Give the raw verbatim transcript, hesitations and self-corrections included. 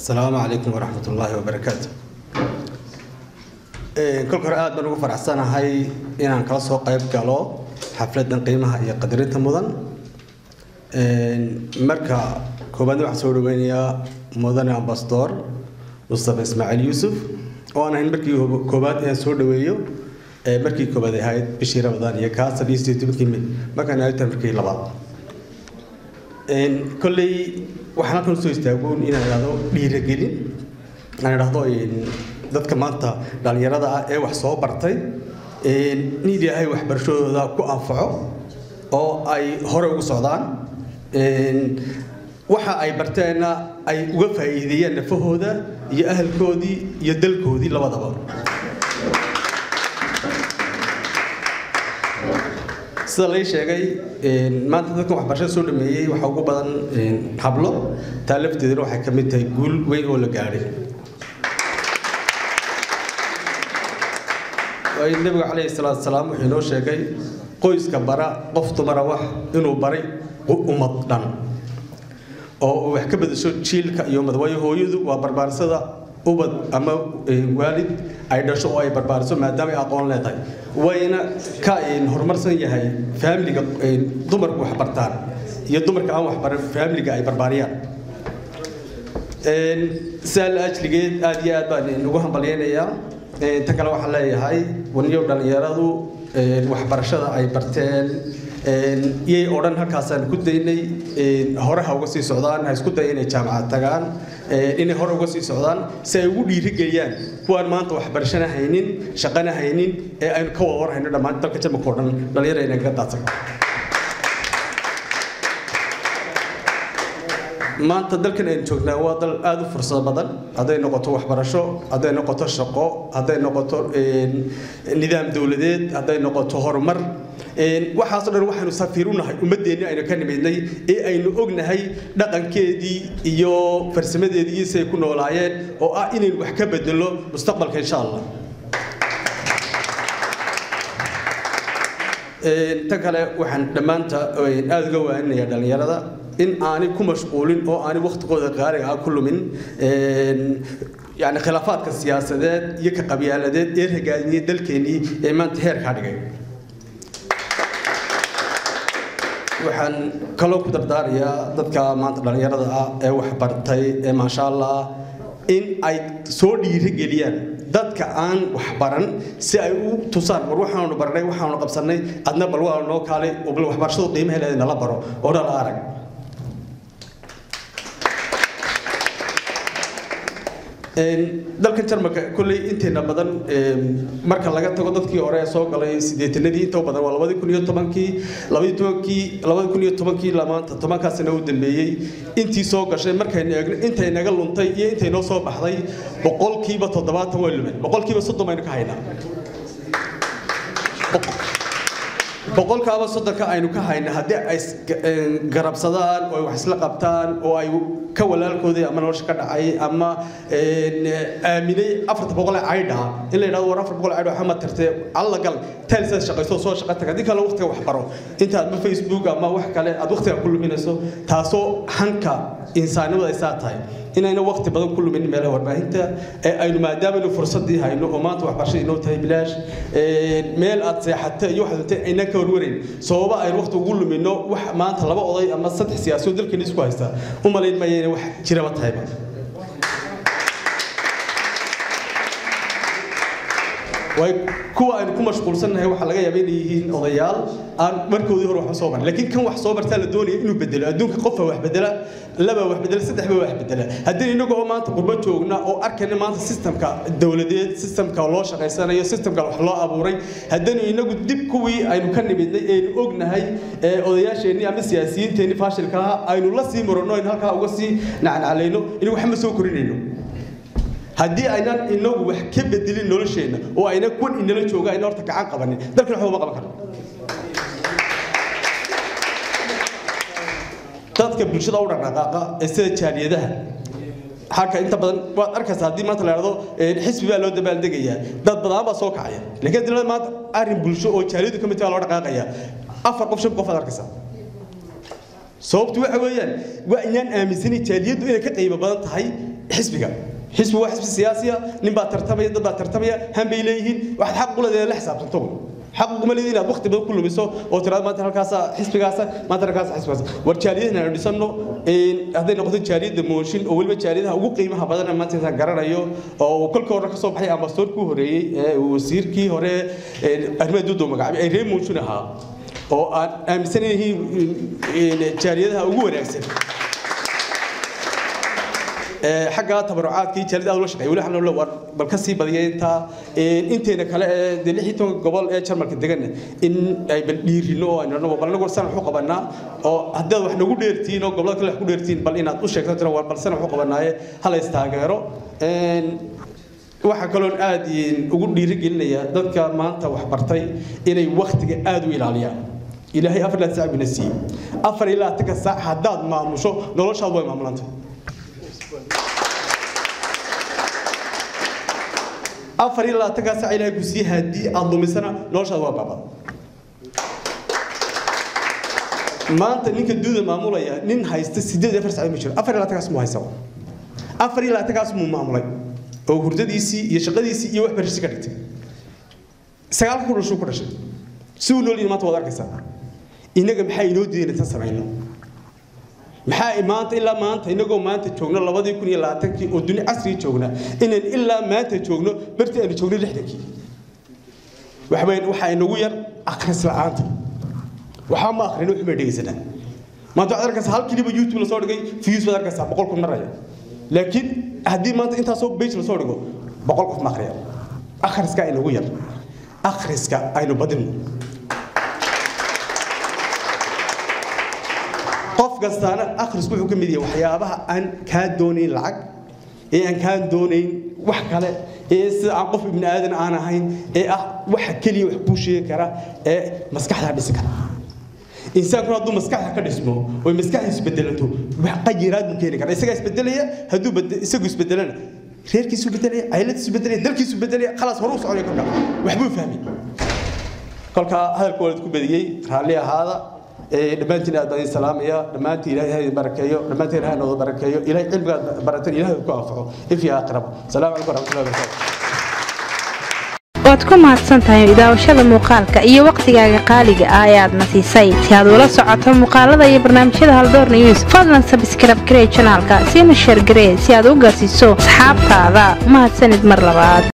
السلام عليكم ورحمة الله وبركاته. كل قراءات بنوقف فرح سنة هاي إن عن كلاس هو قيب قالوا حفلة قيمها هي قدرتها مدن مركا كوبان وحصول وينيا مدن أمباستور مصطفى إسماعيل يوسف وأنا هن مركي كوبان يسول ويو مركي كوبان هاي بشير رمضان يكاس بيستوي تبكي ما كان يتم مركي لبعض كل waxaan ku soo istaagoon in aan raado dhiirigelin aan raado in dadka maanta dhalinyarada ah ee wax soo bartay ee nidaamka waxbarashadooda ku anfaco oo ay hore ugu socdaan ee waxa ay barteena ay uga faa'iideeyaan nafahooda iyo ahalkoodii iyo dalkoodii labadaba sida la sheegay maanta dadka waxbarashada soo dhameeyay waxa ugu badan hablo taalafteedana waxay ka mid tahay guul weyn oo la gaaray way nabiga kaleey salaatu salaam wuxuu noo sheegay qoyska bara qof dumar wax inuu baray ummad dhan oo wax ka bedesho jiilka iyo madwayo hooyadu waa barbaarsada ubad ama waalid ay dhasho oo ay barbaarso maadaama ay aqoon leedahay wayna ka in horumarsan yahay family-ga dumarku wax bartaan iyo dumarka aan wax baran family-ga ay barbaariyaan een sal ajligeed aad iyo aad baan ugu hambalyeynaya inta kale waxa leeyahay waniyo dhalinyaradu wax barashada ay barteen een iyay oran halkaasaan ku daynay een hore ha uga sii socdaan ha isku day inay jaamacad tagaan in hore uga sii socdaan si ay ugu dhiirigeliyaan kuwaan maanta wax barashada haynin shaqana haynin ee ay ka wada warhayno dhamaan dalka jamka oo dhan dhalinyarada ka daadsan maanta dalkan ay joognaa waa dal aad u fursad badan haday noqoto waxbarasho haday noqoto shaqo haday noqoto nidaam dawladeed haday noqoto horumar een waxaas dhan waxaanu safiirunahay umadeena aynu ka nimeednay ee aynu ognahay dhaqankeedii iyo farsamadeedii iyo say ku noolaayeen oo ah inaynu wax ka bedelo mustaqbalka insha Allah een ta kale waxaan dhamaanta aad uga waaninayaa dhalinyarada in aanay ku mashquulin oo aanay waqtigooda qaariga ah ku lumin een يعني خلافات السياسات يك قبيلات إرهاقية دلكني إيمان تهير كارجي وحن كلو كدر داريا ضدك ما تقدر يرضى أو حبرتي ما شاء الله إن أي سودي رجليان ضدك عن وحبرن سأيو تصار وروحنا ونبرني وحنا ونقبسني أدنى بلوا ونوكالي وبلو حبر شو قيمة هلا نلا برو ولا الأرق dalkan jarmalka kulay inteena badan marka laga tago dadkii hore soo galay sideetanadii inta badan waa laba kun iyo toban-kii laba kun iyo toban-kii lamaanta tobanka sano u dambeeyay intii soo gashay markay eegno intay naga luntay iyo intay noo soo baxday boqolkiiba toddobaatan way lumeen boqolkiiba soddon aynu ka haynaa boqolkiiba soddon aynu ka haynaa hadii ay garabsadaan oo wax isla qabtaan oo ay ka walaalkoodii ama nolosha ka dhacay ama aaminay afar boqol ay dhaha in la yiraahdo war afar boqol ay waxa ma tartay alla gal talisa shaqaysto soo shaqo taga dikala waqtiga wax baro inta aad Facebook ama wax kale aad waqtiga ku luminayso taasoo hanka insaanimada ay saatahay inayna waqti badan ku lumin meel warbaahinta ee aynu maadaama fursadii hayno oo maanta wax barasho inoo tahay bilaash ee meel aad seexatay iyo waxa intay ayna ka warwarin sababa ay waqti ugu lumino wax maanta laba oday ama saddex siyaasiyood dalkan isku haysta u maleyn ma yeena wax jiraba tahay way kuwa aynu ku mashquulsanahay waxa laga yaabay inay yihiin odayaal aan markoodii hore wax soo baran laakiin kan wax soo bartaa la doonayo inuu bedelo adduunka qof wax bedela laba wax bedela saddex wax bedela haddii inagu oo maanta qurbo joogna oo arkayna maanta systemka dawladeed systemka loo shaqeysanayo systemka wax loo abuuray haddii inagu dib kuwii aynu ka nimidnay ee ognahay ee odayaasheeni ama siyaasiyiinteeni faashilka aynu la sii marno in halka uga sii nacnaclayno inagu wax ma soo korinayno haddii aynan inagu wax ka bedelin nolosheena oo ayna kun inala jooga ayna horta gacan qabanin dalkan waxa ma qaban karo dadka bulshada u dhaqaaqa ee sida jaaliyadaha halka inta badan waad arkaysaa hadii maanta la yiraahdo xisbi baa loo dabaaldegaya dad badan baa soo kacaya laakiin dilada maanta arin bulsho oo jaaliyadu ka mid ah loo dhaqaaqaya afar qof shan qof aad arkaysaa sababtu waxa weeyaan waa inaan aaminsanay jaaliyadu inay ka qayb badan tahay حزبك حزب واحد حزب سياسي نبى ترتمي ضد ترتمي هم بيليهن واحد حق ولا ذي الحساب تنتظر حق ما لدينا وقت بدو كله بيسو وترى ما ترى كاسة حزب كاسة ما ترى كاسة حزب كاسة والشاريين هنا نسمنه إن هذا نقطة الشاريين دموشين أول ما الشاريين هو قيمة بدنا ما تنسى قرر أيوه وكل كورة كسب حي أمبستور كهري وسير كي هري أرمي دودو مقعد أي ريم موشونها أو أمسني هي الشاريين هو رأسه حاجة تبرعات كي تلد أول شيء يقول إحنا لو بالكسي بديين تا أنت إنك هلا دليل هيتون قبل إيش شرمك تدقنا إن أي بالديرينو إنه نو قبل نقول سنة حقوق بنا أو هذا وإحنا نقول ديرتين أو قبل كل حقوق ديرتين بل إن أتوش شيء ترى قبل سنة حقوق بنا هلا يستاجروا إن واحد كلون آدين أقول ديرك إلنا يا ذلك ما أنت وحبرتي إن وقت آدو إلى عليا إلهي أفر لا تسعى بنسي أفر إلى تكسر حداد ما مشوا نلوش هذا ما ملانت أفر إلا تكاسع إلى جزء هدي أضم سنة نوش هذا بابا ما أنت نيك الدود المعمولة يا نين هايست سيدة فرس على مشروع أفر إلا تكاسع مو هيسوا أفر إلا تكاسع مو معمولة أو هرجة ديسي يشغل ديسي يوح برشة كريت سجال كل شو كل شيء سو نولي ما توضع كسر إنك بحي نودي نتسمعينه maxaa imaanta ilaa maanta inagoo maanta joogno labadii kun iyo labaatankii oo dunia casri joogna inaan ilaa maanta joogno bartii aan joogno lixdankii waxbaan waxa inagu yar akhris la'aanta waxa ma akhrin wax ma dhegeysana maanta adarkaas hal kaliba youtube la soo dhigay views badan ka boqol kun maraya laakiin hadii maanta inta soo page la soo dhigo boqol qof ma akhriya akhriska inagu yar akhriska aynu badin قف قصانا آخر أسبوع كمية وحيابها أن كان دونين العق إيه أن كان دونين وحكله إيه عقف ابن آدم أنا هين إيه وح كلي وحبوشي كرا إيه مسكحها بسكر إنسان كنا ضد مسكحها كده اسمه ومسكحها يسبدلته وحقيرات ممكن كرا إذا يسبدلها هدو بد يسوي يسبدلنا غير كيسو بدلية عائلة يسبدلية دل كيسو بدلية خلاص هروس عليكم وحبوا فهمي قال هذا الكل تكون بديجي هاللي هذا دمانتنا أدنى السلام يا دمانتي إلهي بركيه دمانتي إلهي نوض بركيه إلهي علم برتين إلهي كافه إفي أقرب السلام عليكم ورحمة الله وبركاته waad ku mahadsantahay idaawashada muuqaalka iyo waqtigaaga qaaliga ah ayaad nasiisay si aad ula socoto muuqaalada iyo barnaamijyada Haldoor News fadlan subscribe garee channelka si ma share garee si aad u gaarsiiso asxaabtaada mahadsanid mar labaad